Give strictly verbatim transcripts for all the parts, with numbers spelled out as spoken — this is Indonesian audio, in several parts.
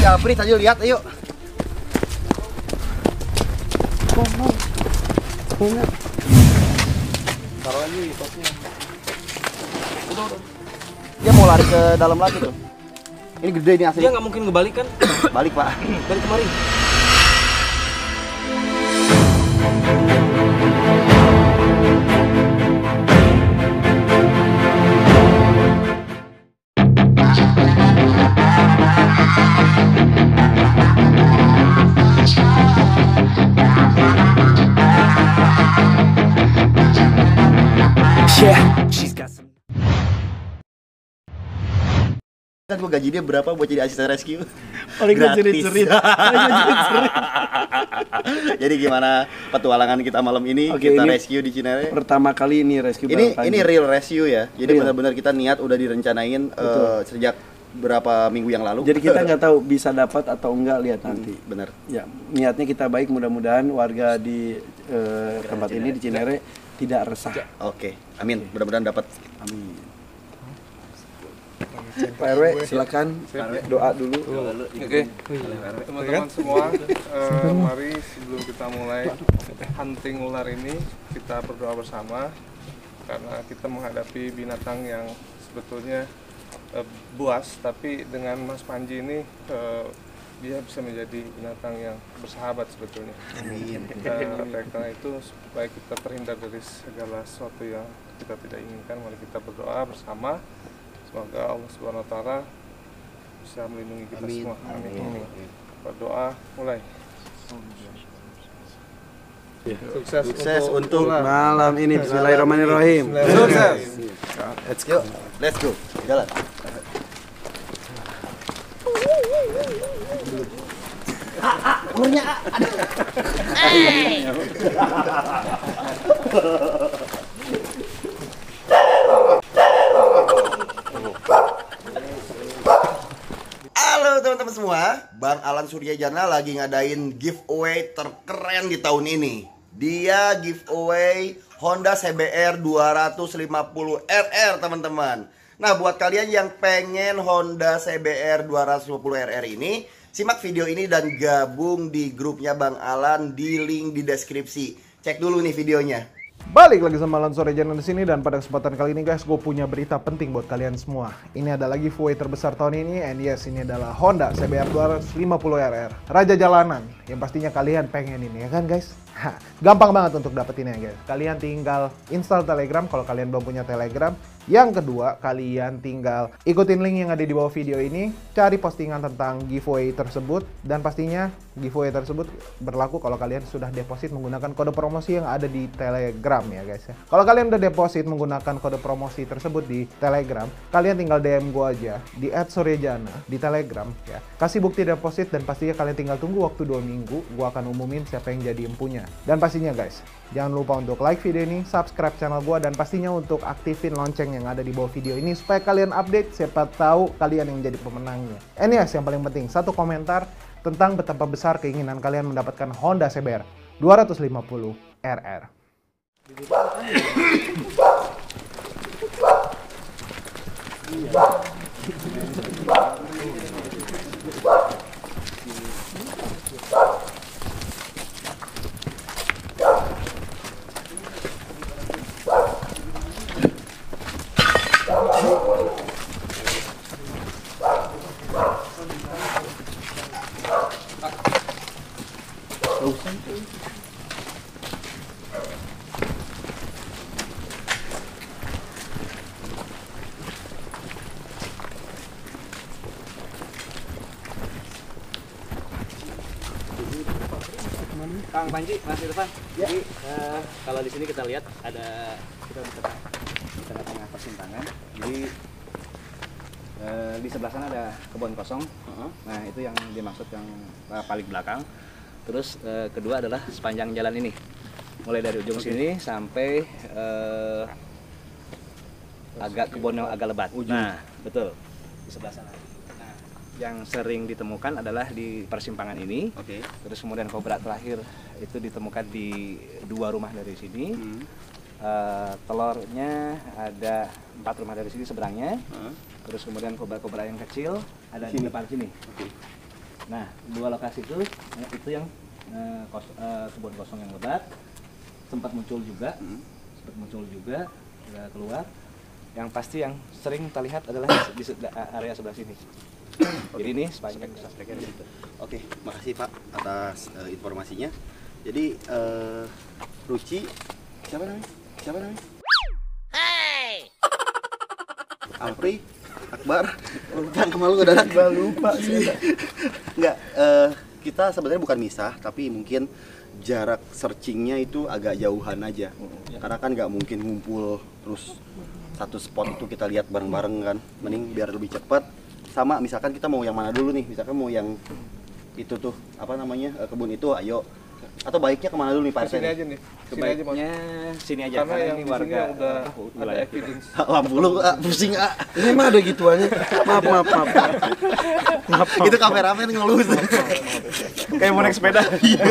Ya, Prit aja lihat, ayo. Oh, no. Enggak. Taruh lagi tosnya. Udah, udah. Dia mau lari ke dalam lagi tuh. Ini gede nih asli. Dia nggak mungkin ngebalik kan? Balik, Pak. Balik kemari. Yeah, she's got some. Kan gua gaji dia berapa buat jadi asisten rescue? Paling gak cerit-cerit. Jadi gimana petualangan kita malam ini? Oke, kita ini rescue di Cinere. Pertama kali ini rescue. Ini ini real rescue ya. Jadi Real. benar-benar kita niat udah direncanain uh, sejak berapa minggu yang lalu. Jadi kita nggak tahu bisa dapat atau enggak, lihat nanti. Hmm, bener. Ya, niatnya kita baik, mudah-mudahan warga di eh, tempat ini di Cinere tidak resah. Oke, amin. Mudah-mudahan dapat. Amin. Pak R W, silakan doa dulu. Oke, teman-teman semua, eh, mari sebelum kita mulai hunting ular ini, kita berdoa bersama karena kita menghadapi binatang yang sebetulnya eh, buas, tapi dengan Mas Panji ini eh, dia bisa menjadi binatang yang bersahabat sebetulnya. Amin. Uh, karena itu supaya kita terhindar dari segala sesuatu yang kita tidak inginkan, mari kita berdoa bersama. Semoga Allah Subhanahu Wa Taala bisa melindungi kita Amin. semua. Amin. Amin. Berdoa mulai. Ya. Sukses, Sukses untuk ular. Malam ini, Bismillahirrahmanirrahim. Sukses. Let's go. Let's go. Jalan. Umurnya ada. Halo teman-teman semua, Bang Alan Suryajana lagi ngadain giveaway terkeren di tahun ini. Dia giveaway Honda C B R dua ratus lima puluh R R teman-teman. Nah buat kalian yang pengen Honda C B R dua ratus lima puluh R R ini, simak video ini dan gabung di grupnya Bang Alan di link di deskripsi. Cek dulu nih videonya. Balik lagi sama Alan Suryajana di sini, dan pada kesempatan kali ini guys, gue punya berita penting buat kalian semua. Ini adalah giveaway terbesar tahun ini, and yes, ini adalah Honda C B R dua ratus lima puluh R R, Raja Jalanan, yang pastinya kalian pengen ini ya kan guys? Ha, gampang banget untuk dapetinnya guys. Kalian tinggal install Telegram kalau kalian belum punya Telegram. Yang kedua, kalian tinggal ikutin link yang ada di bawah video ini, cari postingan tentang giveaway tersebut, dan pastinya giveaway tersebut berlaku kalau kalian sudah deposit menggunakan kode promosi yang ada di Telegram ya guys ya. Kalau kalian udah deposit menggunakan kode promosi tersebut di Telegram, kalian tinggal D M gue aja di et suryajana di Telegram ya. Kasih bukti deposit dan pastinya kalian tinggal tunggu waktu dua minggu, gue akan umumin siapa yang jadi empunya. Dan pastinya guys, jangan lupa untuk like video ini, subscribe channel gue, dan pastinya untuk aktifin lonceng yang ada di bawah video ini supaya kalian update, siapa tahu kalian yang jadi pemenangnya. And yes, yang paling penting, satu komentar tentang betapa besar keinginan kalian mendapatkan Honda C B R dua ratus lima puluh R R. Kang Panji, Mas Irfan. Ya. Jadi uh, kalau di sini kita lihat ada kita di tengah di tengah-tengah persimpangan. Jadi uh, di sebelah sana ada kebun kosong. Uh-huh. Nah itu yang dimaksud yang uh, paling belakang. Terus uh, kedua adalah sepanjang jalan ini, mulai dari ujung okay. sini sampai uh, agak kebun yang agak lebat. Ujung. Nah betul di sebelah sana. Yang sering ditemukan adalah di persimpangan ini. Oke. Terus kemudian kobra terakhir itu ditemukan di dua rumah dari sini. Hmm. Uh, telurnya ada empat rumah dari sini seberangnya. Hmm. Terus kemudian kobra-kobra yang kecil ada di depan sini. Oke. Nah, dua lokasi itu ya, itu yang eh, kos, eh, kebun kosong yang lebat sempat muncul juga, hmm. sempat muncul juga udah keluar. Yang pasti yang sering terlihat adalah di, di area sebelah sini. Jadi ini suspek suspeknya di situ. Oke, makasih Pak atas uh, informasinya. Jadi uh, Ruci siapa namanya? Siapa namanya? Hey! Alfri, Akbar, bukan kemalu ngedadak gua lupa sih. Enggak, uh, kita sebenarnya bukan misah, tapi mungkin jarak searchingnya itu agak jauhan aja. Karena kan nggak mungkin ngumpul terus satu spot itu kita lihat bareng-bareng kan. Mending biar lebih cepat. Sama misalkan kita mau yang mana dulu nih? Misalkan mau yang itu tuh apa namanya kebun itu, ayo. Atau baiknya kemana dulu nih Pak R T? Sini aja nih. Sebaiknya sini aja karena, karena yang ini warga warga udah uh, ada evidence. Lampu lu ah, pusing ah. Ini mah ada gituannya. Maaf, maaf, maaf. Maaf. Itu kameramen ngeluh. Kayak mau naik sepeda.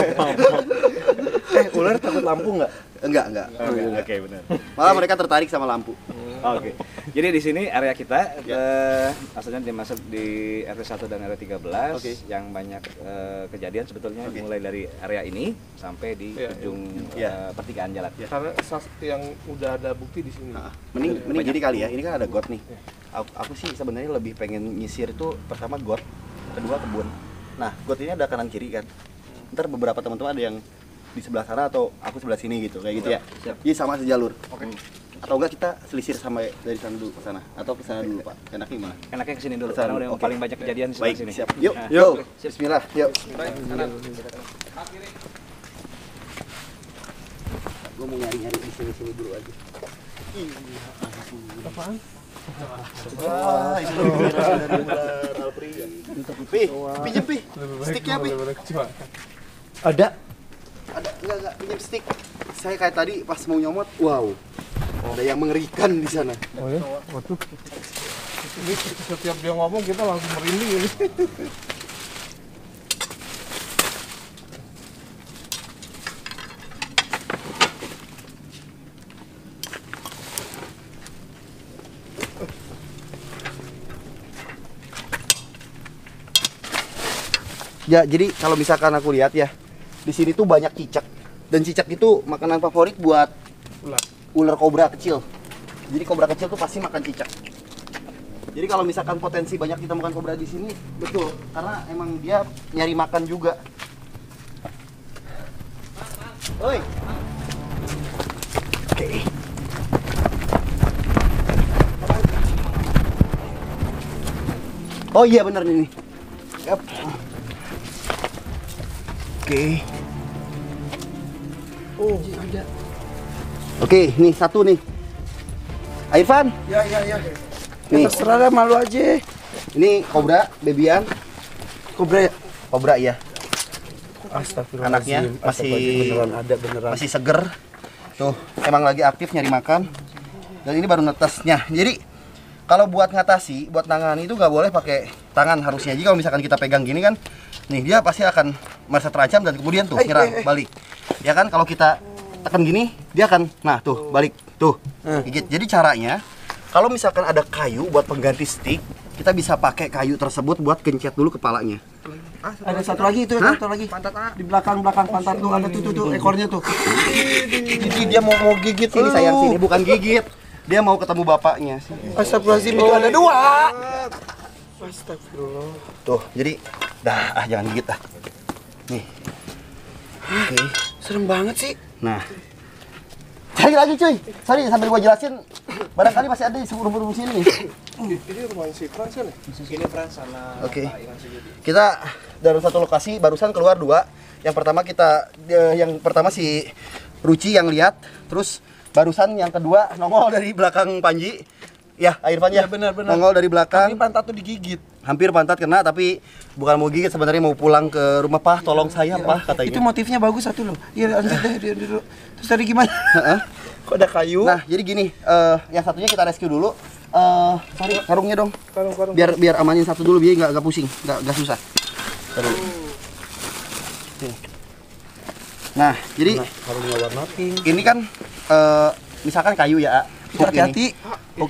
Eh, ular takut lampu nggak? Enggak, enggak. Oh, Oke, okay, benar. Malah mereka tertarik sama lampu. Oke. Okay. Jadi di sini area kita ya. eh, asalnya dimasuk di R T satu dan R T tiga belas okay. yang banyak eh, kejadian sebetulnya okay. mulai dari area ini sampai di ya, ujung ya. Eh, pertigaan jalan. Ya. Karena yang udah ada bukti di sini. Nah, mending mending jadi kali ya. Ini kan ada got nih. Aku, aku sih sebenarnya lebih pengen nyisir itu pertama got, kedua kebun. Nah, got ini ada kanan kiri kan. Ntar beberapa teman-teman ada yang di sebelah sana atau aku sebelah sini gitu kayak gitu ya. Siap. Jadi sama sejalur. Oke. Okay. Atau enggak kita selisir sampai dari sana dulu ke sana atau ke sana dulu Pak. Enaknya gimana? Enaknya ke sini dulu karena udah okay. paling banyak kejadian di Baik, sini. Siap. Yuk, nah. yuk. Bismillah, yuk. Gue mau nyari-nyari di sini-sini dulu aja. Apaan? Wah, itu benar Alfri. Pi, pinjem Pi. Sticknya Pi. Ada. Ada, enggak enggak pinjam stick. Saya kayak tadi pas mau nyomot, wow. Ada yang mengerikan di sana. Oh ya? Waduh. Ini setiap dia ngomong kita langsung merinding ini. Ya, jadi kalau misalkan aku lihat ya, di sini tuh banyak cicak. Dan cicak itu makanan favorit buat ular. Ular kobra kecil. Jadi kobra kecil tuh pasti makan cicak. Jadi kalau misalkan potensi banyak kita makan kobra di sini, betul. Karena emang dia nyari makan juga. Oi. Oke. Oh iya benar nih. Yap. Oke. Oh, ada. Oke, nih satu nih. Irfan. Ya, ya, ya. Nih. Terserah dah, malu aja. Ini kobra, bebian. Kobra ya? Kobra ya. Astagfirullahaladzim. Anaknya masih beneran ada beneran. Masih seger. Tuh, emang lagi aktif nyari makan. Dan ini baru netesnya. Jadi kalau buat ngatasi, buat nangani itu nggak boleh pakai tangan harusnya. Jadi kalau misalkan kita pegang gini kan, nih dia pasti akan merasa terancam dan kemudian tuh nyerang balik. Ya kan kalau kita tekan gini, dia akan nah tuh balik tuh gigit. Jadi caranya kalau misalkan ada kayu buat pengganti stick, kita bisa pakai kayu tersebut buat gencet dulu kepalanya. Ada satu lagi itu, Hah? satu lagi. Pantat A. Di belakang-belakang pantat tuh ada tuh tuh, tuh ekornya tuh. Jadi dia mau mau gigit sini sayang sini, bukan gigit. Dia mau ketemu bapaknya sih. Astagfirullahaladzim, itu ada dua. Astagfirullah. Tuh, jadi dah ah jangan gigit ah. Nih. Oke, okay. Serem banget sih. Nah. Cari lagi cuy. Sorry sambil gua jelasin. Barangkali masih ada di sebelum-sebelum sini nih. Ini rumah si Frans kan ya? Ini Frans sama Oke. Okay. Kita dari satu lokasi barusan keluar dua. Yang pertama kita yang pertama si Ruci yang lihat, terus barusan yang kedua nongol dari belakang Panji. Ya, Irfan ya. Benar-benar. Nongol dari belakang. Tapi pantat tuh digigit. Hampir pantat kena tapi bukan mau gigit, sebenarnya mau pulang ke rumah. Pah, tolong saya, Pah, katanya. Itu motifnya bagus satu loh. Iya, lanjut deh, dia dulu. Terus tadi gimana? Kok ada kayu? Nah, jadi gini, uh, yang satunya kita rescue dulu. Uh, sorry, karungnya dong. Karung, karung. Biar biar amanin satu dulu, biar nggak nggak pusing, nggak nggak susah. Taruh. Nah, jadi Nah, karungnya warna pink. ini kan uh, misalkan kayu ya. Hati-hati. Hook,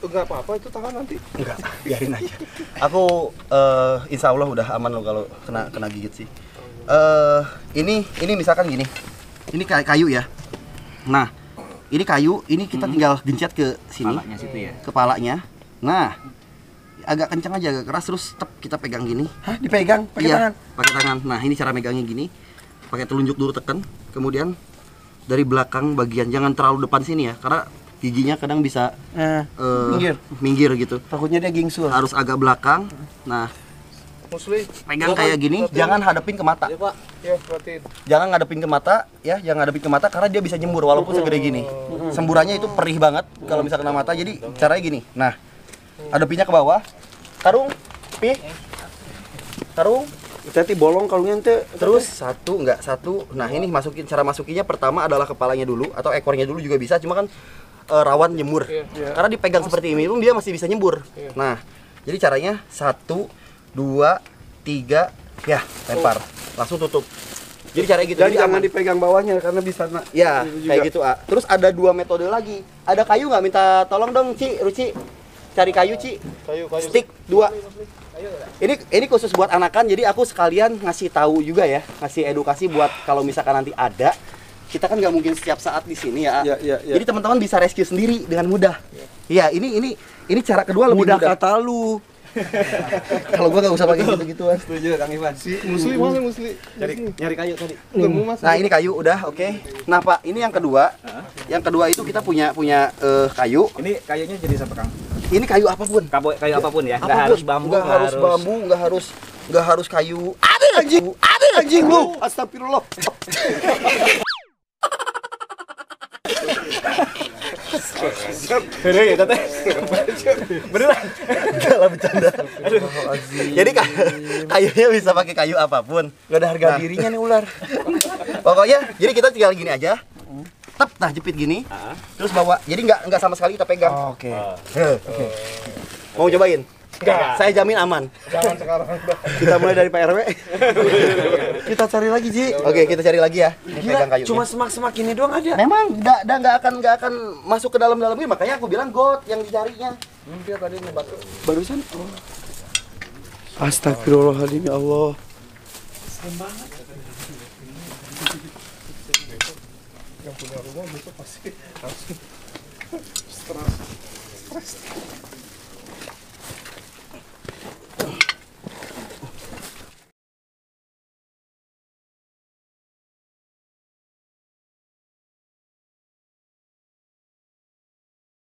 Enggak apa-apa, itu tangan nanti. Enggak, biarin aja. Aku uh, insya Allah udah aman loh kalau kena kena gigit sih. Uh, ini ini misalkan gini, ini kayak kayu ya. Nah, ini kayu, ini kita tinggal gencet ke sini, Kepalanya situ ya. kepalanya. Nah, agak kencang aja, agak keras, terus tep, kita pegang gini. Hah, dipegang pakai Iya, tangan. pakai tangan. Nah, ini cara megangnya gini. Pakai telunjuk dulu tekan, kemudian dari belakang bagian, jangan terlalu depan sini ya, karena giginya kadang bisa Nah, eh, minggir. minggir gitu. Takutnya dia gingsul. Harus agak belakang. Nah, Musli. pegang kayak gini, jangan hadapin ke mata. Ya, perhatiin. Jangan ngadepin ke mata, ya, jangan ngadepin ke mata karena dia bisa nyembur walaupun segede gini. Semburannya itu perih banget kalau misalnya kena mata. Jadi caranya gini. Nah, hadapinnya ke bawah. Tarung, pi. Tarung. Hati-hati bolong kalungnya ente. Terus satu enggak satu. Nah, ini masukin cara masukinnya pertama adalah kepalanya dulu atau ekornya dulu juga bisa, cuma kan e, rawan nyembur. Karena dipegang seperti ini, dia masih bisa nyembur. Nah, jadi caranya satu, dua, tiga, ya lempar, langsung tutup. Jadi caranya gitu. Dan Jadi jangan aman. dipegang bawahnya karena bisa na- Ya, itu juga. kayak gitu, A. Terus ada dua metode lagi. Ada kayu nggak? Minta tolong dong, Ci, Ruci. Cari kayu, Ci. Kayu, kayu. Stick dua. Ini ini khusus buat anakan, jadi aku sekalian ngasih tahu juga ya, ngasih edukasi buat kalau misalkan nanti ada, kita kan nggak mungkin setiap saat di sini ya. Ya, ya, ya. Jadi teman-teman bisa rescue sendiri dengan mudah. Iya, ini ini ini cara kedua lebih Mudah mudah. kata lu. Kalau gua nggak usah pakai gitu-gituan. Setuju Kang Ivan. Si Musli mana Musli? Nyari nyari kayu tadi. Ketemu Mas. Nah, ini kayu udah, oke. Nah, Pak, ini yang kedua. Yang kedua itu kita punya punya eh, kayu. Ini kayunya jadi apa Kang? Ini kayu apapun. Kayu, kayu apapun ya. Nggak Apapun. harus bambu, nggak harus bambu, nggak harus nggak harus kayu. Ada anjing, ada anjing lu. Astagfirullah. Bener ya tete. Beneran. Enggak lah, bercanda. Jadi ka- kayunya bisa pakai kayu apapun. Gak ada harga Nah. dirinya nih ular. Pokoknya jadi kita tinggal gini aja. Tep, nah jepit gini. Terus bawa. Jadi nggak nggak sama sekali kita pegang. Oh, Oke. Heh. Mau cobain? Enggak. Saya jamin aman. Jangan sekarang. Kita mulai dari Pak R W. Kita cari lagi, Ji. Oke, kita cari lagi ya. Ini Gila, pegang kayunya. cuma semak-semak ini doang ada. Memang nggak nggak nggak akan nggak akan masuk ke dalam-dalam ini, makanya aku bilang got yang dicarinya. Dia tadi ngebatu. Barusan. Oh. Astagfirullahaladzim ya Allah. Yang punya rumah besok pasti langsung stres. Stres.